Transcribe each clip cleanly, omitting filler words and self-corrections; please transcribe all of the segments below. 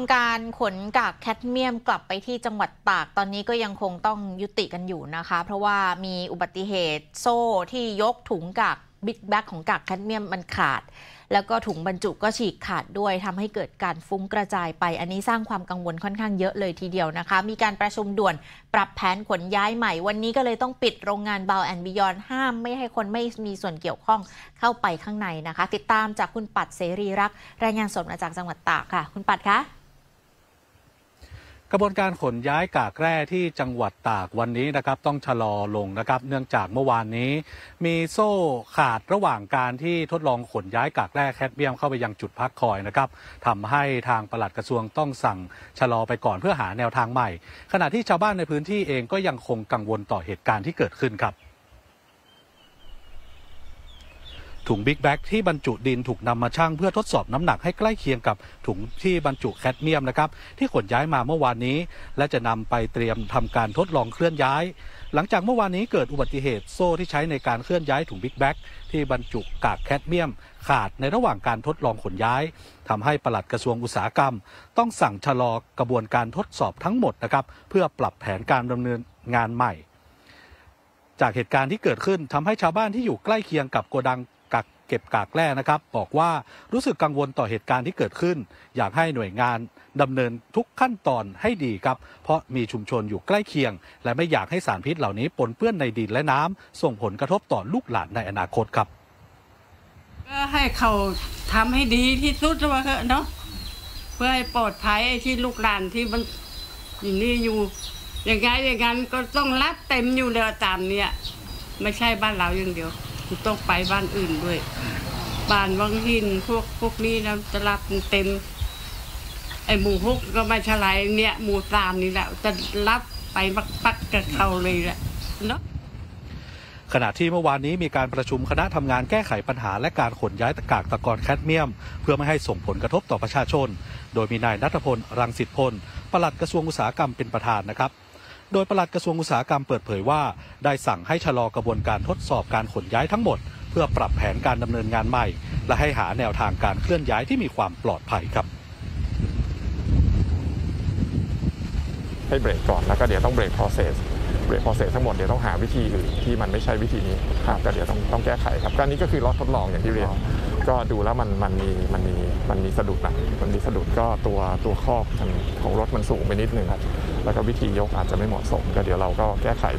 การขนกากแคดเมียมกลับไปที่จังหวัดตากตอนนี้ก็ยังคงต้องยุติกันอยู่นะคะเพราะว่ามีอุบัติเหตุโซ่ที่ยกถุงกากบิ๊กแบ็กของกากแคดเมียมมันขาดแล้วก็ถุงบรรจุก็ฉีกขาดด้วยทำให้เกิดการฟุ้งกระจายไปอันนี้สร้างความกังวลค่อนข้างเยอะเลยทีเดียวนะคะมีการประชุมด่วนปรับแผนขนย้ายใหม่วันนี้ก็เลยต้องปิดโรงงานBound and Beyondห้ามไม่ให้คนไม่มีส่วนเกี่ยวข้องเข้าไปข้างในนะคะติดตามจากคุณปัดเสรีรักษ์รายงานสดมาจากจังหวัดตากค่ะคุณปัดคะกระบวนการขนย้ายกากแร่ที่จังหวัดตากวันนี้นะครับต้องชะลอลงนะครับเนื่องจากเมื่อวานนี้มีโซ่ขาดระหว่างการที่ทดลองขนย้ายกากแร่แคดเมียมเข้าไปยังจุดพักคอยนะครับทำให้ทางปลัดกระทรวงต้องสั่งชะลอไปก่อนเพื่อหาแนวทางใหม่ขณะที่ชาวบ้านในพื้นที่เองก็ยังคงกังวลต่อเหตุการณ์ที่เกิดขึ้นครับถุงบิ๊กแบ็กที่บรรจุดินถูกนำมาชั่งเพื่อทดสอบน้ำหนักให้ใกล้เคียงกับถุงที่บรรจุแคดเมียมนะครับที่ขนย้ายมาเมื่อวานนี้และจะนำไปเตรียมทำการทดลองเคลื่อนย้ายหลังจากเมื่อวานนี้เกิดอุบัติเหตุโซ่ที่ใช้ในการเคลื่อนย้ายถุงบิ๊กแบ็กที่บรรจุกากแคดเมียมขาดในระหว่างการทดลองขนย้ายทำให้ปลัดกระทรวงอุตสาหกรรมต้องสั่งชะลอกระบวนการทดสอบทั้งหมดนะครับเพื่อปรับแผนการดำเนินงานใหม่จากเหตุการณ์ที่เกิดขึ้นทำให้ชาวบ้านที่อยู่ใกล้เคียงกับโกดังเก็บกากแร่นะครับบอกว่ารู้สึกกังวลต่อเหตุการณ์ที่เกิดขึ้นอยากให้หน่วยงานดำเนินทุกขั้นตอนให้ดีครับเพราะมีชุมชนอยู่ใกล้เคียงและไม่อยากให้สารพิษเหล่านี้ปนเปื้อนในดินและน้ำส่งผลกระทบต่อลูกหลานในอนาคตครับก็ให้เขาทำให้ดีที่สุดว่าเนาะเพื่อให้ปลอดภัยไอ้ที่ลูกหลานที่มันอย่างนี้อยู่อย่างไงอย่างนั้นก็ต้องรับเต็มอยู่เลยตามเนี่ยไม่ใช่บ้านเราอย่างเดียวต้องไปบ้านอื่นด้วยบ้านวังหินพวกนี้นะจะรับเต็มไอหมู่6ก็ไม่ฉลายเนี่ยหมู่3นี่แหละจะรับไปปักกับเขาเลยแหละเนาะขณะที่เมื่อวานนี้มีการประชุมคณะทำงานแก้ไขปัญหาและการขนย้ายกากตะกอนแคดเมียมเพื่อไม่ให้ส่งผลกระทบต่อประชาชนโดยมีนายณัฐพลรังสิตพลปลัดกระทรวงอุตสาหกรรมเป็นประธานนะครับโดยปลัดกระทรวงอุตสาหกรรมเปิดเผยว่าได้สั่งให้ชะลอกระบวนการทดสอบการขนย้ายทั้งหมดเพื่อปรับแผนการดำเนินงานใหม่และให้หาแนวทางการเคลื่อนย้ายที่มีความปลอดภัยครับให้เบรกก่อนแล้วก็เดี๋ยวต้องเบรก process ทั้งหมดเดี๋ยวต้องหาวิธีอื่นที่มันไม่ใช่วิธีนี้ครับก็เดี๋ยวต้องแก้ไขครับก็นี้ก็คือล็อตทดลองอย่างที่เรียนก็ดูแล้วมันมีสะดุดนะมันมีสะดุดก็ตัวครอบของรถมันสูงไปนิดนึงครับแล้วก็วิธียกอาจจะไม่เหมาะสมก็เดี๋ยวเราก็แก้ไข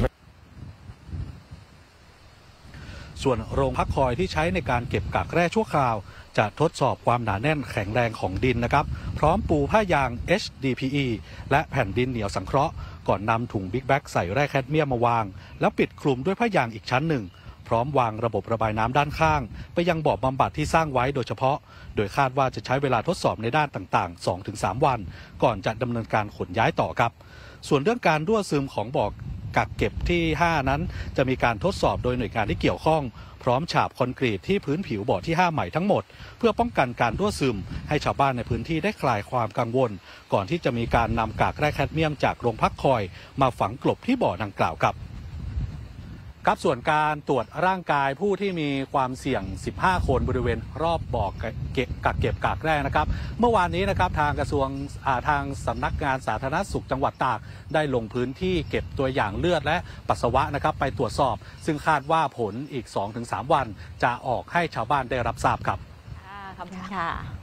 ส่วนโรงพักคอยที่ใช้ในการเก็บกากแร่ชั่วคราวจะทดสอบความหนาแน่นแข็งแรงของดินนะครับพร้อมปูผ้ายาง HDPE และแผ่นดินเหนียวสังเคราะห์ก่อนนำถุงบิ๊กแบ็กใส่แร่แคดเมียมมาวางแล้วปิดคลุมด้วยผ้ายางอีกชั้นหนึ่งพร้อมวางระบบระบายน้ำด้านข้างไปยังบ่อบำบัดที่สร้างไว้โดยเฉพาะโดยคาดว่าจะใช้เวลาทดสอบในด้านต่างๆ 2-3 วันก่อนจะดำเนินการขนย้ายต่อครับส่วนเรื่องการรั่วซึมของบ่อกักเก็บที่ 5 นั้นจะมีการทดสอบโดยหน่วยงานที่เกี่ยวข้องพร้อมฉาบคอนกรีตที่พื้นผิวบ่อที่ 5 ใหม่ทั้งหมดเพื่อป้องกันการรั่วซึมให้ชาวบ้านในพื้นที่ได้คลายความกังวลก่อนที่จะมีการนำกากแร่แคดเมียมจากโรงพักคอยมาฝังกลบที่บ่อดังกล่าวครับส่วนการตรวจร่างกายผู้ที่มีความเสี่ยง15คนบริเวณรอบบ่อกักเก็บกากแร่นะครับเมื่อวานนี้นะครับทางกระทรวงทางสำนักงานสาธารณสุขจังหวัดตากได้ลงพื้นที่เก็บตัวอย่างเลือดและปัสสาวะนะครับไปตรวจสอบซึ่งคาดว่าผลอีก 2-3 วันจะออกให้ชาวบ้านได้รับทราบครับขอบคุณค่ะ